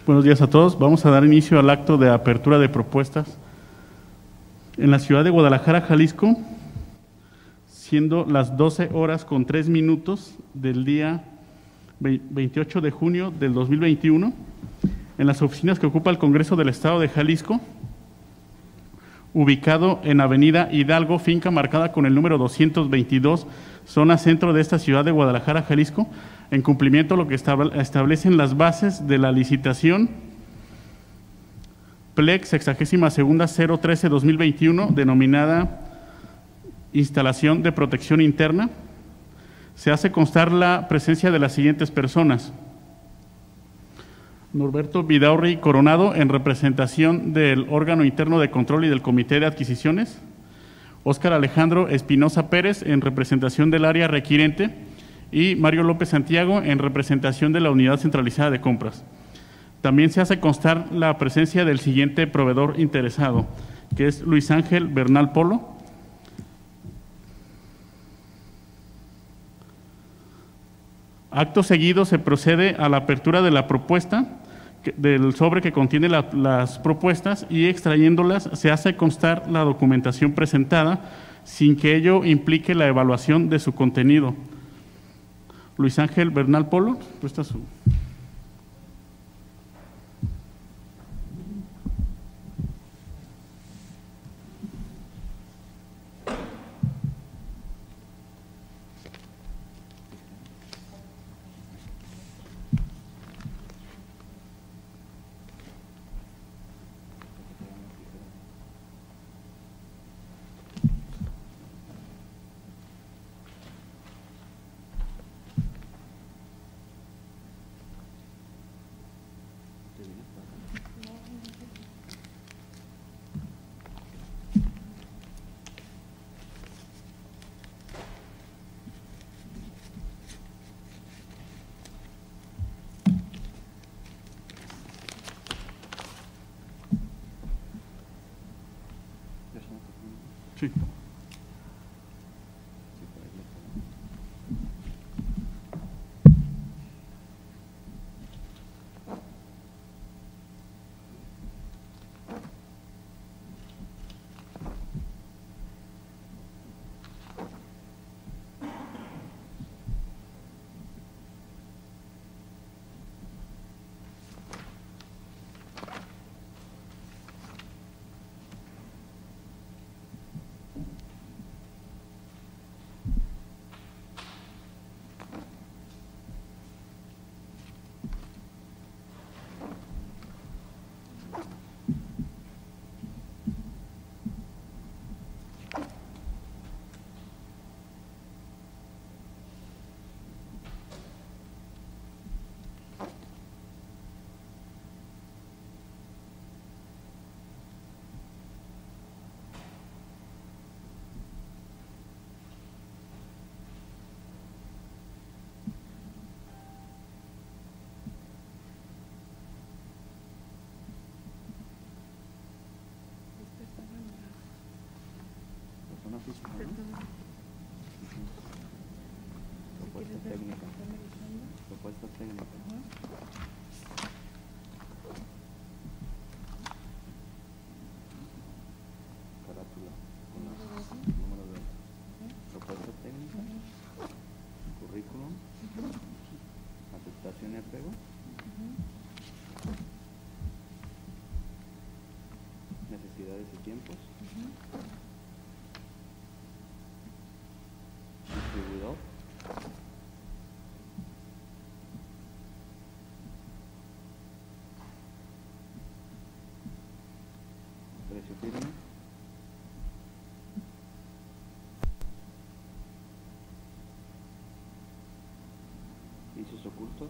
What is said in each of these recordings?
Buenos días a todos. Vamos a dar inicio al acto de apertura de propuestas en la ciudad de Guadalajara, Jalisco, siendo las 12:03 del día 28 de junio del 2021, en las oficinas que ocupa el Congreso del Estado de Jalisco, ubicado en Avenida Hidalgo, finca marcada con el número 222, zona centro de esta ciudad de Guadalajara, Jalisco, en cumplimiento a lo que establecen las bases de la licitación PLEC 62.013-2021, denominada Instalación de Protección Interna. Se hace constar la presencia de las siguientes personas: Norberto Vidaurri Coronado, en representación del órgano interno de control y del Comité de Adquisiciones; Óscar Alejandro Espinosa Pérez, en representación del área requirente; y Mario López Santiago, en representación de la Unidad Centralizada de Compras. También se hace constar la presencia del siguiente proveedor interesado, que es Luis Ángel Bernal Polo. Acto seguido se procede a la apertura de la propuesta, del sobre que contiene las propuestas, y extrayéndolas se hace constar la documentación presentada, sin que ello implique la evaluación de su contenido. Luis Ángel Bernal Polo, presta su... Sí. Propuesta técnica. Carátula con los números de propuesta técnica, currículum, aceptación y apego, necesidades y tiempos, distribuidor, precio firme, vicios ocultos,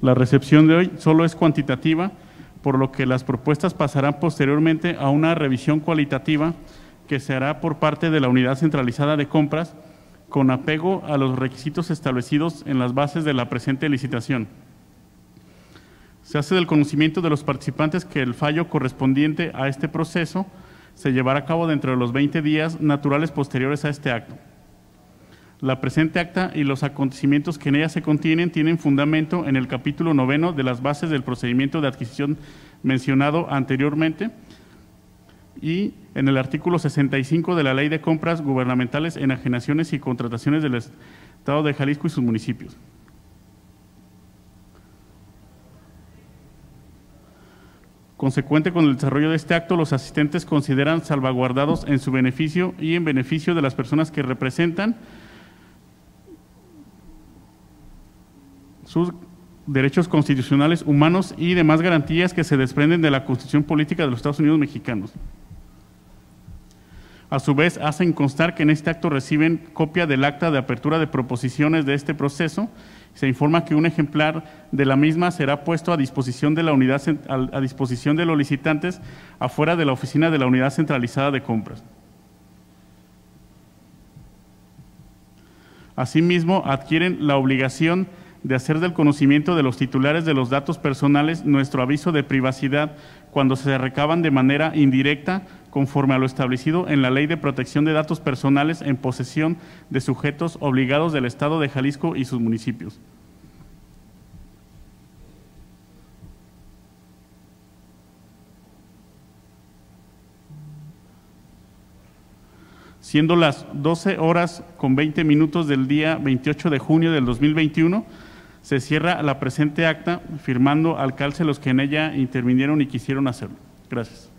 La recepción de hoy solo es cuantitativa, por lo que las propuestas pasarán posteriormente a una revisión cualitativa que se hará por parte de la Unidad Centralizada de Compras con apego a los requisitos establecidos en las bases de la presente licitación. Se hace del conocimiento de los participantes que el fallo correspondiente a este proceso se llevará a cabo dentro de los 20 días naturales posteriores a este acto. La presente acta y los acontecimientos que en ella se contienen tienen fundamento en el capítulo 9 de las bases del procedimiento de adquisición mencionado anteriormente y en el artículo 65 de la Ley de Compras Gubernamentales, Enajenaciones y Contrataciones del Estado de Jalisco y sus municipios. Consecuente con el desarrollo de este acto, los asistentes consideran salvaguardados en su beneficio y en beneficio de las personas que representan sus derechos constitucionales, humanos y demás garantías que se desprenden de la Constitución Política de los Estados Unidos Mexicanos. A su vez, hacen constar que en este acto reciben copia del acta de apertura de proposiciones de este proceso. Se informa que un ejemplar de la misma será puesto a disposición de la unidad, a disposición de los licitantes afuera de la oficina de la Unidad Centralizada de Compras. Asimismo, adquieren la obligación de hacer del conocimiento de los titulares de los datos personales nuestro aviso de privacidad cuando se recaban de manera indirecta conforme a lo establecido en la Ley de Protección de Datos Personales en posesión de sujetos obligados del Estado de Jalisco y sus municipios. Siendo las 12:20 del día 28 de junio del 2021, se cierra la presente acta firmando al calce los que en ella intervinieron y quisieron hacerlo. Gracias.